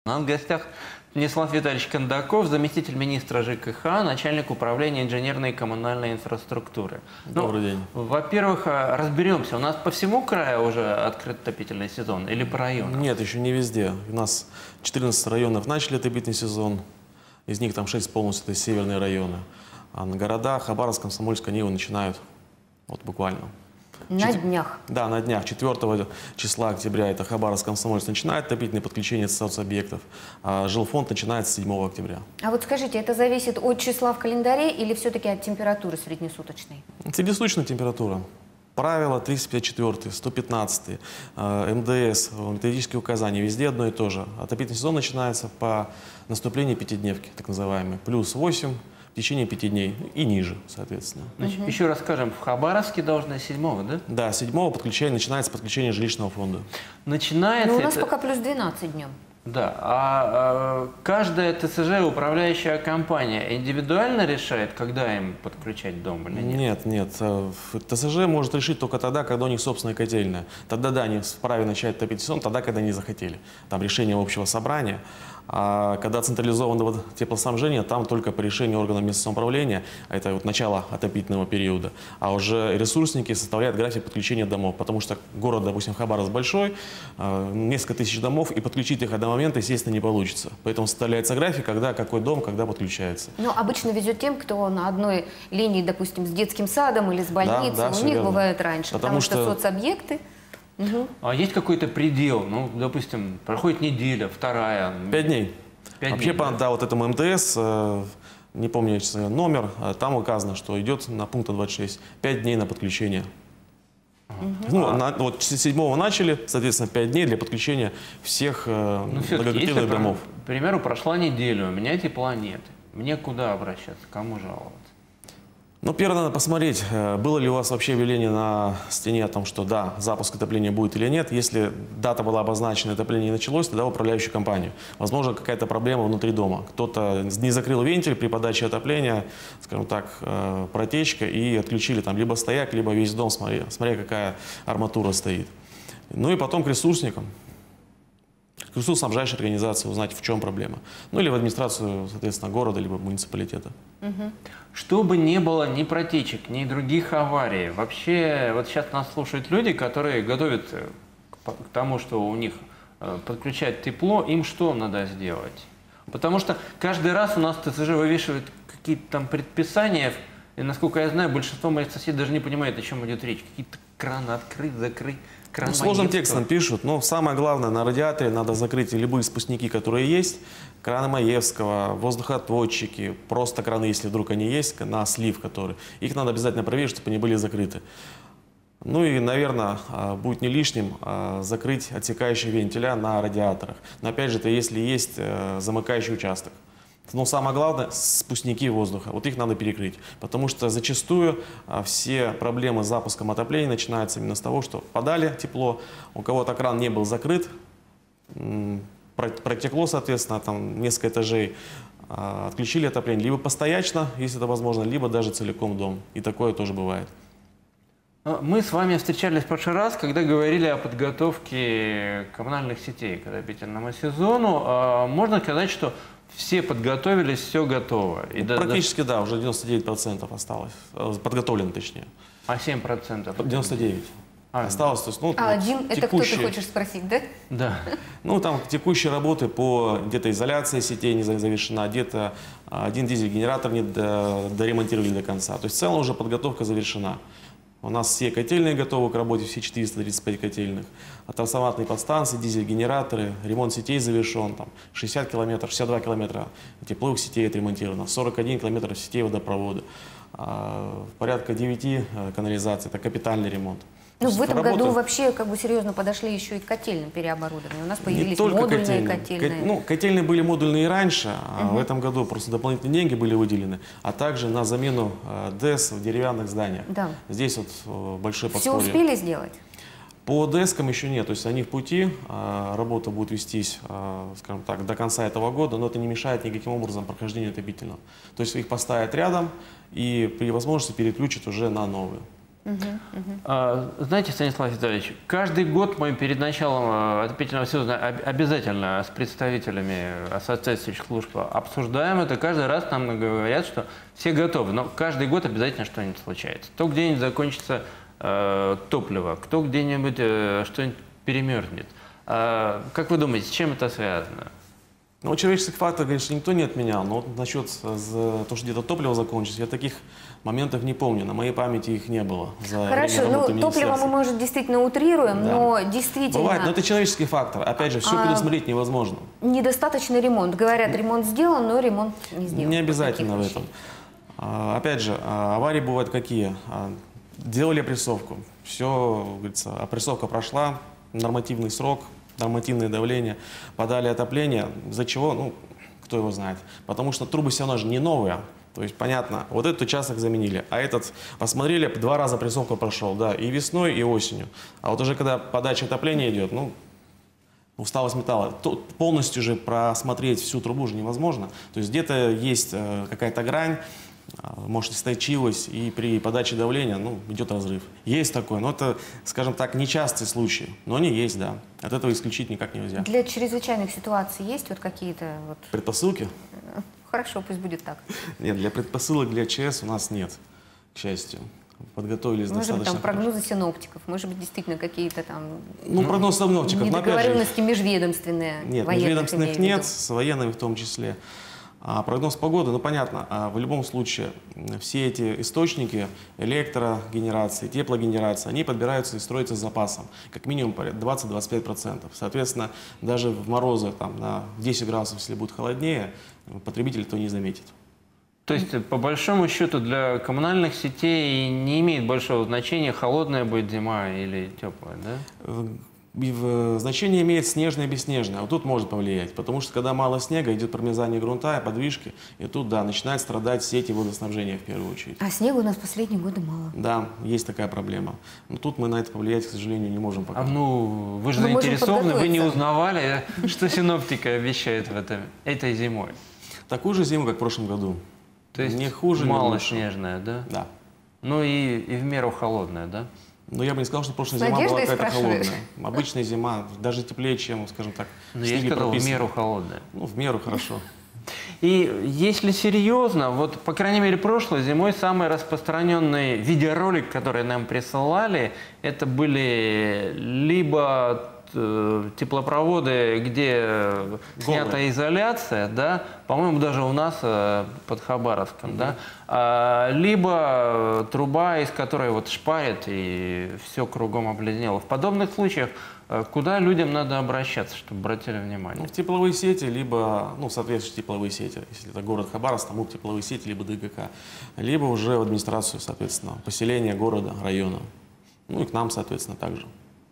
У нас в гостях Станислав Витальевич Кондаков, заместитель министра ЖКХ, начальник управления инженерной и коммунальной инфраструктуры. Добрый день. Во-первых, разберемся. У нас по всему краю уже открыт отопительный сезон или по районам? Нет, еще не везде. У нас 14 районов начали отопительный сезон. Из них там 6 полностью это северные районы. А на городах Хабаровск, Комсомольск, они его начинают вот буквально. На днях. Да, на днях. 4 числа октября это Хабаровск, Комсомольск начинает отопительное подключение соцобъектов. А жилфонд начинается 7 октября. А вот скажите, это зависит от числа в календаре или все-таки от температуры среднесуточной? Среднесуточная температура. Правило 354, 115, МДС, методические указания, везде одно и то же. Отопительный сезон начинается по наступлению пятидневки, так называемой, плюс 8 в течение 5 дней и ниже, соответственно. Значит, еще раз скажем, в Хабаровске должно 7-го, да? Да, 7-го начинается подключение жилищного фонда. Начинается. Ну, у нас пока плюс 12 днем. Да, каждая ТСЖ, управляющая компания, индивидуально решает, когда им подключать дом или нет? Нет. ТСЖ может решить только тогда, когда у них собственная котельная. Тогда, да, они вправе начать топить сезон, тогда, когда они захотели. Там решение общего собрания. А когда централизованного теплоснабжения, там только по решению органов местного самоуправления, это вот начало отопительного периода. А уже ресурсники составляют график подключения домов, потому что город, допустим, Хабаровск большой, несколько тысяч домов, и подключить их до момента, естественно, не получится. Поэтому составляется график, когда какой дом, когда подключается. Но обычно везет тем, кто на одной линии, допустим, с детским садом или с больницей, да, у них верно. бывает раньше, потому что соцобъекты. А есть какой-то предел? Ну, допустим, проходит неделя, вторая. 5 дней. 5 Вообще, дней, да, вот этому МТС, не помню номер, там указано, что идет на пункт 26, 5 дней на подключение. Вот с 7-го начали, соответственно, 5 дней для подключения всех многоквартирных домов. К примеру, прошла неделя, у меня тепла нет. Мне куда обращаться, кому жаловаться? Ну, первое, надо посмотреть, было ли у вас вообще объявление на стене о том, что да, запуск отопления будет или нет. Если дата была обозначена, отопление не началось, тогда управляющую компанию. Возможно, какая-то проблема внутри дома. Кто-то не закрыл вентиль при подаче отопления, скажем так, протечка, и отключили там либо стояк, либо весь дом, смотря какая арматура стоит. Ну и потом к ресурсникам. К ресурсоснабжающей организации узнать, в чем проблема. Ну или в администрацию, соответственно, города, либо муниципалитета. Чтобы не было ни протечек, ни других аварий. Вообще, вот сейчас нас слушают люди, которые готовят к тому, что у них подключать тепло, им что надо сделать? Потому что каждый раз у нас ТСЖ вывешивает какие-то там предписания, и, насколько я знаю, большинство моих соседей даже не понимает, о чем идет речь. Какие-то краны открыть, закрыть. Ну, сложным текстом пишут, но самое главное, на радиаторе надо закрыть любые спускники, которые есть, краны Маевского, воздухоотводчики, просто краны, если вдруг они есть, на слив, которые. Их надо обязательно проверить, чтобы они были закрыты. Ну и, наверное, будет не лишним закрыть отсекающие вентиля на радиаторах. Но опять же, это если есть замыкающий участок. Но самое главное – спускники воздуха. Вот их надо перекрыть. Потому что зачастую все проблемы с запуском отопления начинаются именно с того, что подали тепло, у кого-то кран не был закрыт, протекло, соответственно, там несколько этажей, отключили отопление. Либо постоячно, если это возможно, либо даже целиком дом. И такое тоже бывает. Мы с вами встречались в прошлый раз, когда говорили о подготовке коммунальных сетей к отопительному сезону. Можно сказать, что все подготовились, все готово. И практически да, уже 99% осталось. Подготовлено, точнее. А 7%? 99%. Осталось, то есть, ну, а один, это кто, ты хочешь спросить, да? Да. Ну, там текущие работы по где-то изоляции сетей не завершена, где-то один дизель-генератор не доремонтировали до конца. То есть, в целом уже подготовка завершена. У нас все котельные готовы к работе, все 435 котельных. Трансформаторные подстанции, дизель-генераторы, ремонт сетей завершен. Там 60 километров, 62 километра тепловых сетей отремонтировано, 41 километр сетей водопровода. Порядка 9 канализаций, это капитальный ремонт. Ну, в этом году вообще как бы серьезно подошли еще и к котельным переоборудованию. У нас появились модульные котельные. Ну, котельные были модульные и раньше, а в этом году просто дополнительные деньги были выделены, а также на замену ДЭС в деревянных зданиях. Да. Здесь вот большое подспорье. Все успели сделать? По ДЭСкам еще нет, то есть они в пути, работа будет вестись, скажем так, до конца этого года, но это не мешает никаким образом прохождению отопительного. То есть их поставят рядом и при возможности переключат уже на новые. Знаете, Станислав Витальевич, каждый год мы перед началом отопительного сезона обязательно с представителями ассоциации служб обсуждаем это. Каждый раз нам говорят, что все готовы, но каждый год обязательно что-нибудь случается. То где-нибудь закончится топливо, кто где-нибудь что-нибудь перемерзнет. Как вы думаете, с чем это связано? Ну, человеческий фактор, конечно, никто не отменял, но вот насчет того, что где-то топливо закончится, я таких моментов не помню, на моей памяти их не было. Хорошо, ну топливо мы, может, действительно утрируем, да. Но действительно... Бывает, но это человеческий фактор, опять же, все предусмотреть невозможно. Недостаточный ремонт, говорят, ремонт сделан, но ремонт не сделан. Не обязательно в этом. Опять же, аварии бывают какие? Делали опрессовку, все, говорится, опрессовка прошла, нормативный срок, нормативное давление, подали отопление, из-за чего, ну, кто его знает. Потому что трубы все равно же не новые. То есть, понятно, вот этот участок заменили, а этот посмотрели, 2 раза прессовку прошел, да, и весной, и осенью. А вот уже когда подача отопления идет, ну, усталость металла, то полностью же просмотреть всю трубу же невозможно. То есть где-то есть какая-то грань, может источилась, и при подаче давления, ну, идет разрыв. Есть такое, но это, скажем так, нечастый случай, но они есть, да. От этого исключить никак нельзя. Для чрезвычайных ситуаций есть вот какие-то вот... Предпосылки? Хорошо, пусть будет так. Нет, для предпосылок для ЧС у нас нет, к счастью. Подготовились может достаточно. Может быть, там прогнозы синоптиков, может быть, действительно какие-то там... Ну, прогноз синоптиков, недоговоренности межведомственные. Нет, межведомственных нет, с военными в том числе. А прогноз погоды, ну понятно, в любом случае все эти источники электрогенерации, теплогенерации, они подбираются и строятся с запасом, как минимум 20-25%. Соответственно, даже в морозы там, на 10 градусов, если будет холоднее, потребитель этого не заметит. То есть, по большому счету, для коммунальных сетей не имеет большого значения, холодная будет зима или теплая, да? Значение имеет снежное и бесснежное. Вот тут может повлиять, потому что когда мало снега, идет промерзание грунта, подвижки, и тут, да, начинают страдать сети водоснабжения в первую очередь. А снега у нас в последние годы мало. Да, есть такая проблема. Но тут мы на это повлиять, к сожалению, не можем пока. Ну, вы же заинтересованы, вы не узнавали, что синоптика обещает этой зимой? Такую же зиму, как в прошлом году. То есть не хуже, мало снежная, да? Да. Ну и в меру холодная, да? Но я бы не сказал, что прошлая зима была какая-то холодная. Обычная зима, даже теплее, чем, скажем так, но я сказал, в меру холодная. Ну, в меру хорошо. И если серьезно, вот, по крайней мере, прошлой зимой самый распространенный видеоролик, который нам присылали, это были либо теплопроводы, где снята изоляция, да, по-моему, даже у нас под Хабаровском, да, либо труба, из которой вот шпарит и все кругом обледенело. В подобных случаях куда людям надо обращаться, чтобы обратили внимание? Ну, в тепловые сети, либо, ну, соответствующие тепловые сети, если это город Хабаровск, там будут тепловые сети, либо ДГК, либо уже в администрацию, соответственно, поселения города, района, ну и к нам, соответственно, также.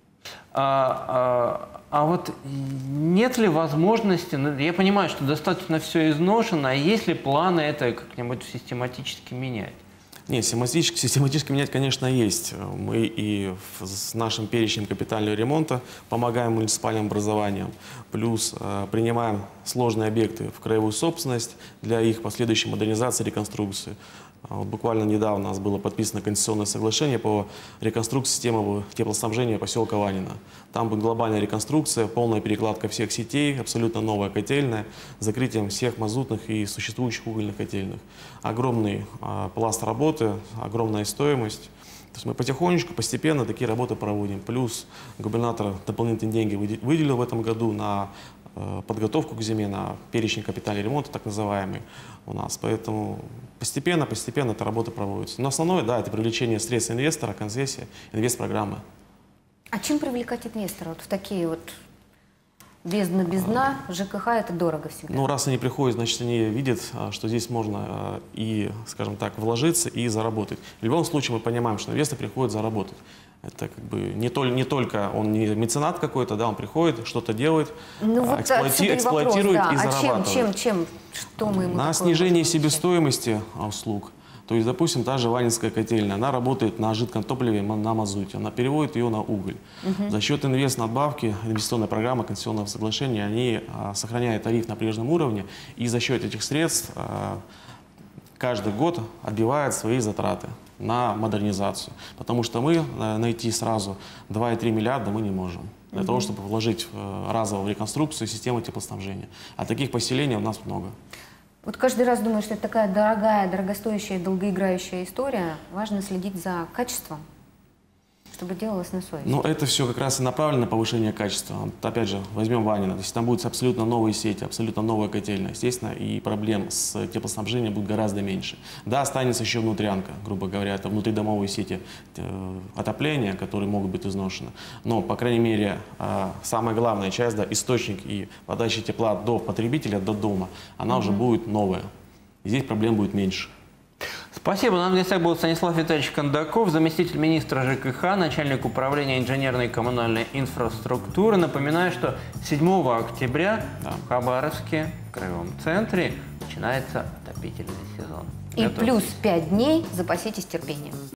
А вот нет ли возможности, я понимаю, что достаточно все изношено, а есть ли планы это как-нибудь систематически менять? Нет, систематически менять, конечно, есть. Мы и с нашим перечнем капитального ремонта помогаем муниципальным образованиям, плюс принимаем сложные объекты в краевую собственность для их последующей модернизации и реконструкции. Вот буквально недавно у нас было подписано концессионное соглашение по реконструкции системы теплоснабжения поселка Ванина. Там будет глобальная реконструкция, полная перекладка всех сетей, абсолютно новая котельная, с закрытием всех мазутных и существующих угольных котельных. Огромный пласт работы, огромная стоимость. То есть мы потихонечку, постепенно такие работы проводим. Плюс губернатор дополнительные деньги выделил в этом году на подготовку к зиме, на перечень капитального ремонта, так называемый, у нас. Поэтому постепенно эта работа проводится. Но основное, да, это привлечение средств инвестора, концессия, инвестпрограммы. А чем привлекать инвестора вот в такие вот без дна, ЖКХ это дорого всегда? Ну, раз они приходят, значит, они видят, что здесь можно и, скажем так, вложиться и заработать. В любом случае мы понимаем, что инвестор приходит заработать. Это как бы не только он не меценат какой-то, да, он приходит, что-то делает, ну, вот эксплуатирует вопрос, да. и зарабатывает. Что мы ему на снижение себестоимости услуг. То есть, допустим, та же Ванинская котельная, она работает на жидком топливе, на мазуте, она переводит ее на уголь. За счет инвестнадбавки, инвестиционной программы, концессионного соглашения, они сохраняют тариф на прежнем уровне, и за счет этих средств каждый год отбивает свои затраты на модернизацию. Потому что мы найти сразу 2,3 миллиарда мы не можем. Для того, чтобы вложить разово в реконструкцию системы теплоснабжения. А таких поселений у нас много. Вот каждый раз думаю, что это такая дорогая, дорогостоящая, долгоиграющая история. Важно следить за качеством, чтобы делалось на совесть. Но это все как раз и направлено на повышение качества. Вот опять же, возьмем Ванина. Если там будут абсолютно новые сети, абсолютно новая котельная, естественно, и проблем с теплоснабжением будет гораздо меньше. Да, останется еще внутрянка, грубо говоря, это внутридомовые сети отопления, которые могут быть изношены. Но, по крайней мере, самая главная часть, да, источник и подача тепла до потребителя, до дома, она уже будет новая. И здесь проблем будет меньше. Спасибо. У нас в гостях был Станислав Витальевич Кондаков, заместитель министра ЖКХ, начальник управления инженерной и коммунальной инфраструктуры. Напоминаю, что 7 октября в Хабаровске, в Краевом центре, начинается отопительный сезон. И плюс 5 дней запаситесь терпением.